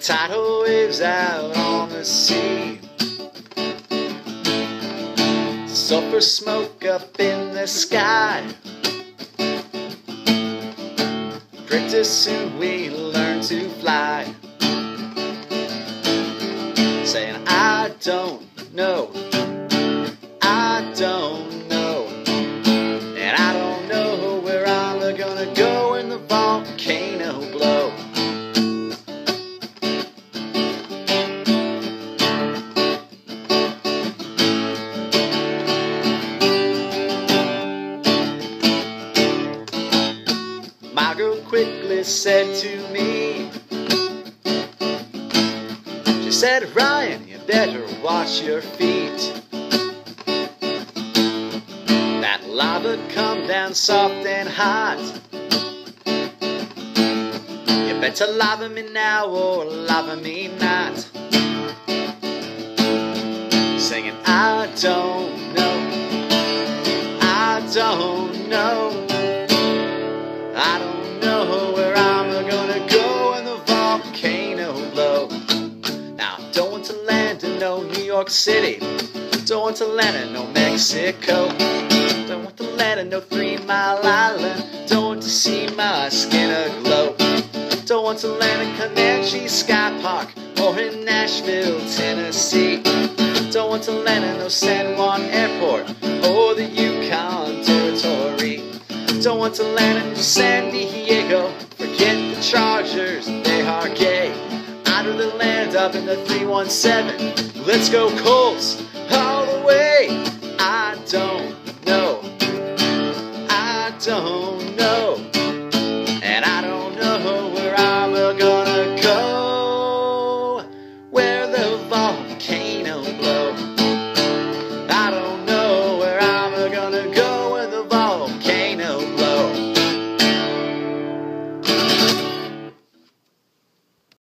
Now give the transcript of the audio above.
tidal waves out on the sea. Sulfur smoke up in the sky. Pretty soon we learn to fly. Saying I don't know, I don't know, and I don't know where I'm gonna go when the volcano blows. My girl quickly said to me, she said, Ryan, you better watch your feet. That lava come down soft and hot. You better lava me now or lava me not. Singing, I don't know, I don't know, I don't know where I'm gonna go when the volcano blows. Now, don't want to land in no New York City. Don't want to land in no Mexico. Don't want to land in no 3 Mile Island. Don't want to see my skin aglow. Don't want to land in Comanche Sky Park or in Nashville, Tennessee. Don't want to land in no San Juan Airport or the Yukon Territory. Don't want to land in San Diego. Forget the Chargers, they are gay. I'd rather land up in the 317. Let's go Colts!